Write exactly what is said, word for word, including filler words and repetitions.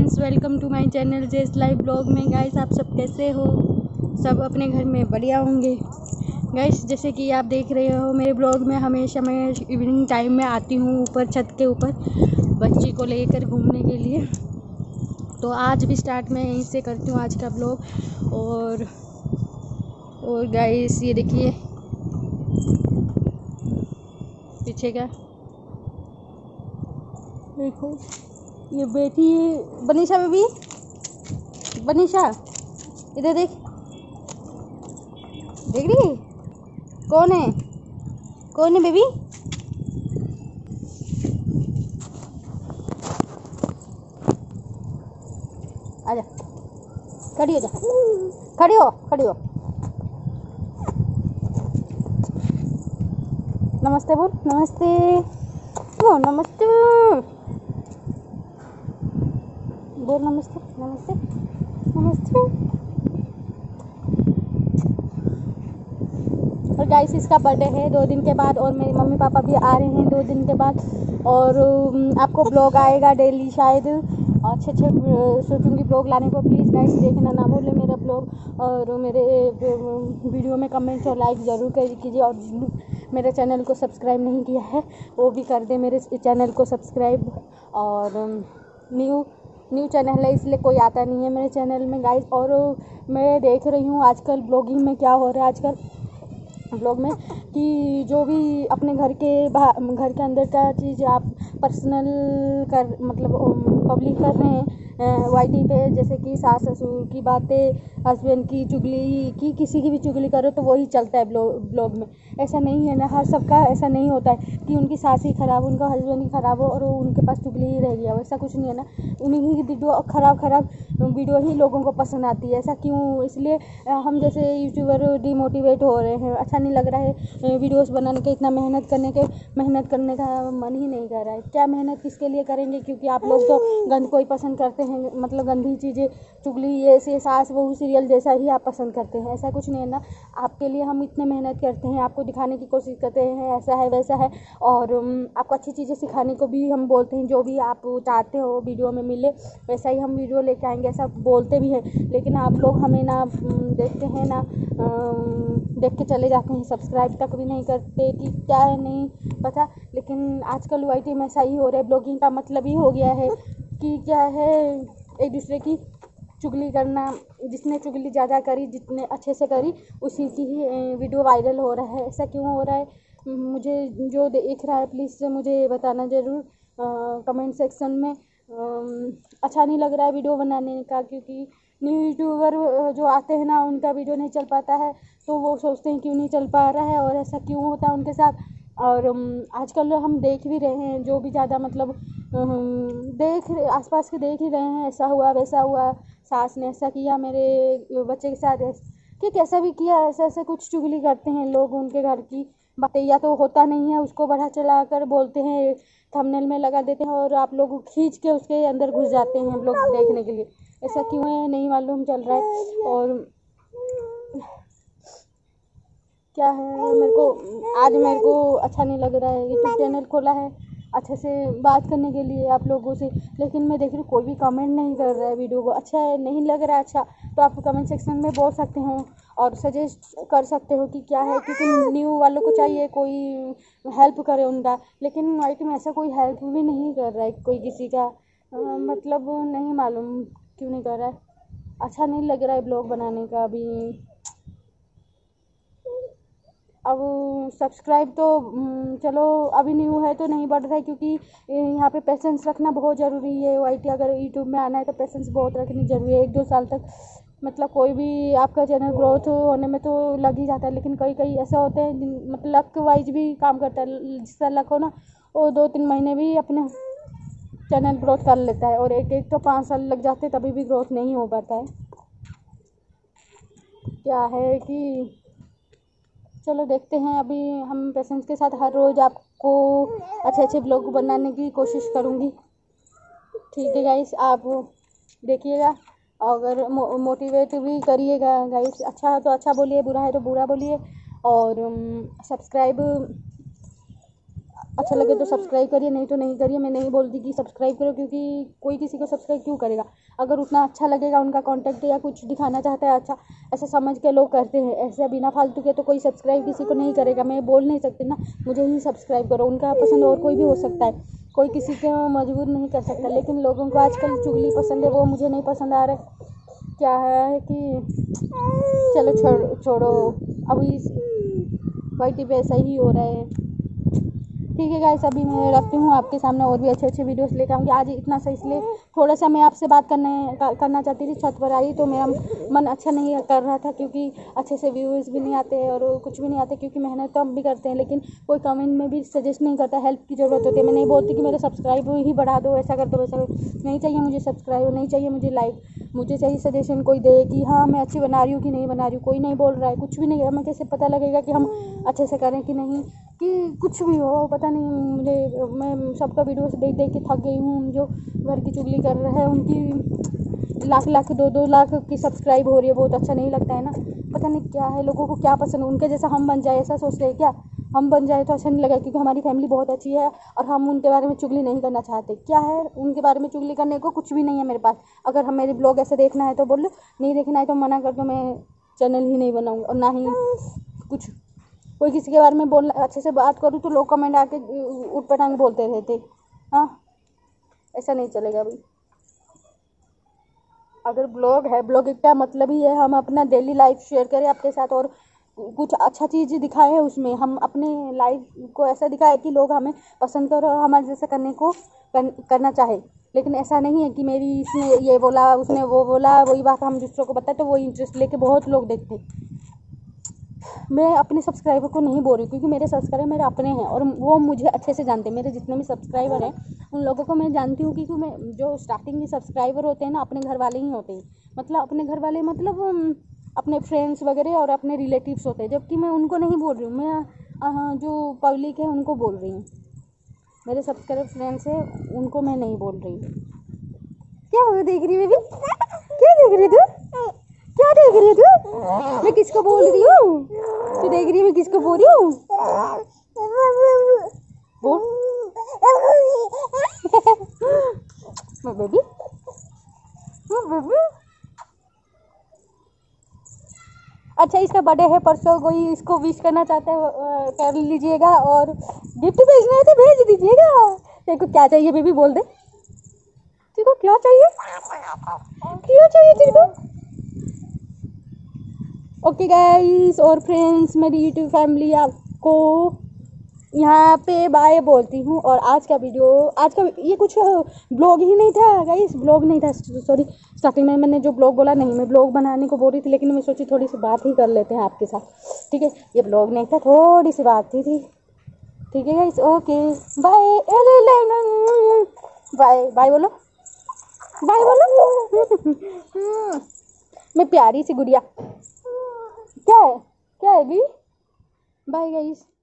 Friends, welcome to my channel Jess live blog में। Guys, आप सब कैसे हो? सब अपने घर में बढ़िया होंगे। गाइस, जैसे कि आप देख रहे हो मेरे ब्लॉग में हमेशा मैं इवनिंग टाइम में आती हूँ ऊपर छत के ऊपर बच्ची को लेकर घूमने के लिए। तो आज भी स्टार्ट मैं यहीं से करती हूँ आज का ब्लॉग। और और गाइस, ये देखिए पीछे का देखो, ये बेटी है बनीशा। बेबी बनीशा, इधर देख, देख रही है? कौन है कौन है बेबी? आजा, खड़ी हो जा, खड़ी हो खड़ी हो। नमस्ते बोल, नमस्ते बोल, नमस्ते बोल, नमस्ते नमस्ते नमस्ते। और गाइस, इसका बर्थडे है दो दिन के बाद और मेरे मम्मी पापा भी आ रहे हैं दो दिन के बाद। और आपको ब्लॉग आएगा डेली शायद, अच्छे अच्छे सोचूंगी ब्लॉग लाने को। प्लीज़ गाइस, देखना ना भूलें मेरा ब्लॉग और मेरे वीडियो में कमेंट और लाइक ज़रूर कीजिए। और मेरे चैनल को सब्सक्राइब नहीं किया है वो भी कर दे मेरे चैनल को सब्सक्राइब। और न्यू न्यू चैनल है इसलिए कोई आता नहीं है मेरे चैनल में गाइस। और मैं देख रही हूँ आजकल ब्लॉगिंग में क्या हो रहा है आजकल ब्लॉग में, कि जो भी अपने घर के बाहर घर के अंदर का चीज़ आप पर्सनल कर मतलब पब्लिक कर रहे हैं वाई टी पे, जैसे कि सास ससुर की बातें, हस्बैंड की चुगली की, किसी की भी चुगली करो तो वही चलता है ब्लॉग ब्लॉग में। ऐसा नहीं है ना, हर सबका ऐसा नहीं होता है कि उनकी सास ही ख़राब हो, उनका हस्बैंड ही ख़राब हो और उनके पास चुगली ही रह गया। वैसा कुछ नहीं है ना, उन्हीं की वीडियो ख़राब ख़राब वीडियो ही लोगों को पसंद आती है। ऐसा क्यों? इसलिए हम जैसे यूट्यूबर डिमोटिवेट हो रहे हैं, अच्छा नहीं लग रहा है वीडियोस बनाने के, इतना मेहनत करने के मेहनत करने का मन ही नहीं कर रहा है। क्या मेहनत किसके लिए करेंगे? क्योंकि आप लोग तो गंद को ही पसंद करते हैं, मतलब गंदी चीज़ें, चुगली, ये से सास बहू सीरियल जैसा ही आप पसंद करते हैं। ऐसा कुछ नहीं है ना, आपके लिए हम इतने मेहनत करते हैं, आपको दिखाने की कोशिश करते हैं ऐसा है वैसा है। और आपको अच्छी चीज़ें सिखाने को भी हम बोलते हैं, जो भी आप चाहते हो वीडियो में मिले वैसा ही हम वीडियो लेके आएंगे, ऐसा बोलते भी हैं। लेकिन आप लोग हमें ना देखते हैं ना देख के चले जाते हैं, सब्सक्राइब तक भी नहीं करते कि क्या है नहीं पता। लेकिन आजकल वाई टी में ऐसा ही हो रहा है। ब्लॉगिंग का मतलब ही हो गया है कि क्या है, एक दूसरे की चुगली करना। जिसने चुगली ज़्यादा करी, जितने अच्छे से करी, उसी की ही वीडियो वायरल हो रहा है। ऐसा क्यों हो रहा है? मुझे जो देख रहा है प्लीज़ मुझे बताना ज़रूर कमेंट सेक्शन में। आ, अच्छा नहीं लग रहा है वीडियो बनाने का, क्योंकि न्यू यूट्यूबर जो आते हैं ना उनका वीडियो नहीं चल पाता है तो वो सोचते हैं क्यों नहीं चल पा रहा है और ऐसा क्यों होता है उनके साथ। और आजकल हम देख भी रहे हैं, जो भी ज़्यादा मतलब देख आसपास के देख ही रहे हैं, ऐसा हुआ वैसा हुआ, सास ने ऐसा किया मेरे बच्चे के साथ, कि कैसा भी किया, ऐसे ऐसे कुछ चुगली करते हैं लोग उनके घर की बातें, या तो होता नहीं है उसको बढ़ा चढ़ा कर बोलते हैं, थंबनेल में लगा देते हैं और आप लोग खींच के उसके अंदर घुस जाते हैं लोग देखने के लिए। ऐसा क्यों है नहीं मालूम चल रहा है। और क्या है, मेरे को आज मेरे को अच्छा नहीं लग रहा है। यूट्यूब चैनल खोला है अच्छे से बात करने के लिए आप लोगों से, लेकिन मैं देख रही हूँ कोई भी कमेंट नहीं कर रहा है वीडियो को। अच्छा है, नहीं लग रहा है अच्छा तो आप कमेंट सेक्शन में बोल सकते हो और सजेस्ट कर सकते हो कि क्या है, क्योंकि न्यू वालों को चाहिए कोई हेल्प करे उनका। लेकिन वाई टी में ऐसा कोई हेल्प भी नहीं कर रहा है कोई किसी का, आ, मतलब नहीं मालूम क्यों नहीं कर रहा है। अच्छा नहीं लग रहा है ब्लॉग बनाने का अभी। अब सब्सक्राइब तो चलो अभी न्यू है तो नहीं बढ़ रहा है, क्योंकि यहाँ पे पेशेंस रखना बहुत ज़रूरी है। वाई टी अगर यूट्यूब में आना है तो पेशेंस बहुत रखनी ज़रूरी है। एक दो साल तक मतलब कोई भी आपका चैनल ग्रोथ होने में तो लग ही जाता है, लेकिन कई कई ऐसे होते हैं जिन मतलब लक वाइज भी काम करता है। जिसका लक हो ना वो दो तीन महीने भी अपने चैनल ग्रोथ कर लेता है, और एक एक तो पाँच साल लग जाते तभी भी ग्रोथ नहीं हो पाता है। क्या है कि चलो देखते हैं, अभी हम पेशेंस के साथ हर रोज़ आपको अच्छे अच्छे ब्लॉग बनाने की कोशिश करूँगी। ठीक है गाइस, आप देखिएगा, अगर मो, मोटिवेट भी करिएगा गाइस। अच्छा है तो अच्छा बोलिए, बुरा है तो बुरा बोलिए। और सब्सक्राइब अच्छा लगे तो सब्सक्राइब करिए, नहीं तो नहीं करिए। मैं नहीं बोलती कि सब्सक्राइब करो, क्योंकि कोई किसी को सब्सक्राइब क्यों करेगा। अगर उतना अच्छा लगेगा, उनका कॉन्टैक्ट या कुछ दिखाना चाहता है अच्छा, ऐसा समझ के लोग करते हैं। ऐसे बिना फालतू के तो कोई सब्सक्राइब किसी को नहीं करेगा। मैं बोल नहीं सकती ना मुझे ही सब्सक्राइब करो, उनका पसंद और कोई भी हो सकता है, कोई किसी को मजबूर नहीं कर सकता। लेकिन लोगों को आजकल चुगली पसंद है, वो मुझे नहीं पसंद आ रहा है। क्या है कि चलो छोड़ छोड़ो, अभी वाईटी पे ऐसा ही हो रहा है। ठीक है गाइस, अभी मैं रखती हूँ, आपके सामने और भी अच्छे अच्छे वीडियोस लेकर आऊँगी। आज इतना सा इसलिए थोड़ा सा मैं आपसे बात करने करना चाहती थी। छत पर आई तो मेरा मन अच्छा नहीं कर रहा था, क्योंकि अच्छे से व्यूज़ भी नहीं आते और कुछ भी नहीं आते, क्योंकि मेहनत तो हम भी करते हैं, लेकिन कोई कमेंट में भी सजेस्ट नहीं करता। हेल्प की ज़रूरत होती है। मैं नहीं बोलती कि मेरे सब्सक्राइब ही बढ़ा दो, ऐसा कर दो वैसा, नहीं चाहिए मुझे सब्सक्राइब, नहीं चाहिए मुझे लाइक, मुझे चाहिए सजेशन कोई दे कि हाँ मैं अच्छी बना रही हूँ कि नहीं बना रही हूँ। कोई नहीं बोल रहा है, कुछ भी नहीं है, हमें कैसे पता लगेगा कि हम अच्छे से करें कि नहीं, कि कुछ भी हो पता नहीं। मुझे मैं सबका वीडियो देख देख के थक गई हूँ। जो घर की चुगली कर रहे हैं उनकी लाख लाख दो दो लाख की सब्सक्राइब हो रही है, बहुत अच्छा नहीं लगता है ना। पता नहीं क्या है, लोगों को क्या पसंद है, उनके जैसा हम बन जाए ऐसा सोचते हैं क्या। हम बन जाए तो अच्छा नहीं लगा, क्योंकि हमारी फैमिली बहुत अच्छी है और हम उनके बारे में चुगली नहीं करना चाहते। क्या है उनके बारे में चुगली करने को, कुछ भी नहीं है मेरे पास। अगर हम मेरे ब्लॉग ऐसे देखना है तो बोल लो, नहीं देखना है तो मना कर दो, मैं चैनल ही नहीं बनाऊँगी। और ना ही कुछ कोई किसी के बारे में बोलना, अच्छे से बात करूँ तो लोग कमेंट आके उठ पटांग बोलते रहते। हाँ, ऐसा नहीं चलेगा भाई। अगर ब्लॉग है, ब्लॉग का मतलब ही है हम अपना डेली लाइफ शेयर करें आपके साथ, और कुछ अच्छा चीज़ दिखाएं उसमें। हम अपने लाइफ को ऐसा दिखाएं कि लोग हमें पसंद करो और हमारे जैसा करने को कर, करना चाहे। लेकिन ऐसा नहीं है कि मेरी इसने ये बोला उसने वो बोला, वही बात हम दूसरों को बताए तो वो इंटरेस्ट लेके बहुत लोग देखते हैं। मैं अपने सब्सक्राइबर को नहीं बोल रही, क्योंकि मेरे सब्सक्राइबर मेरे अपने हैं और वो मुझे अच्छे से जानते हैं। मेरे जितने भी सब्सक्राइबर हैं उन लोगों को मैं जानती हूँ, क्योंकि मैं जो स्टार्टिंग के सब्सक्राइबर होते हैं ना, अपने घर वाले ही होते हैं। मतलब अपने घर वाले मतलब अपने फ्रेंड्स वगैरह और अपने रिलेटिव्स होते हैं, जबकि मैं उनको नहीं बोल रही हूँ, मैं जो पब्लिक है उनको बोल रही हूँ। मेरे सब्सक्राइबर फ्रेंड्स है उनको मैं नहीं बोल रही हूँ। क्या देख रही है बेबी, क्या देख रही तू, क्या देख रही है तू? मैं किसको बोल रही हूँ, तू देख रही है मैं किसको बोल रही हूँ? बोल मैं बेबी, बेबी। अच्छा, इसका बर्थडे है परसों, कोई इसको विश करना चाहता है कर लीजिएगा, और गिफ्ट भेजना है तो भेज दीजिएगा। तेरे को क्या चाहिए बेबी, बोल दे, तेरे को क्या चाहिए, क्या चाहिए तेरे को? ओके गाइस और फ्रेंड्स, मेरी यूट्यूब फैमिली आपको यहाँ पे बाय बोलती हूँ। और आज का वीडियो, आज का ये कुछ ब्लॉग ही नहीं था गाइस, ब्लॉग नहीं था, सॉरी। स्टार्टिंग में मैंने जो ब्लॉग बोला, नहीं मैं ब्लॉग बनाने को बोल रही थी, लेकिन मैं सोची थोड़ी सी बात ही कर लेते हैं आपके साथ। ठीक है, ये ब्लॉग नहीं था, थोड़ी सी बात थी थी ठीक है guys, okay bye bye bye बोलो, बाय बोलो। मैं प्यारी सी गुड़िया, क्या है क्या है भी, बाय गाइस।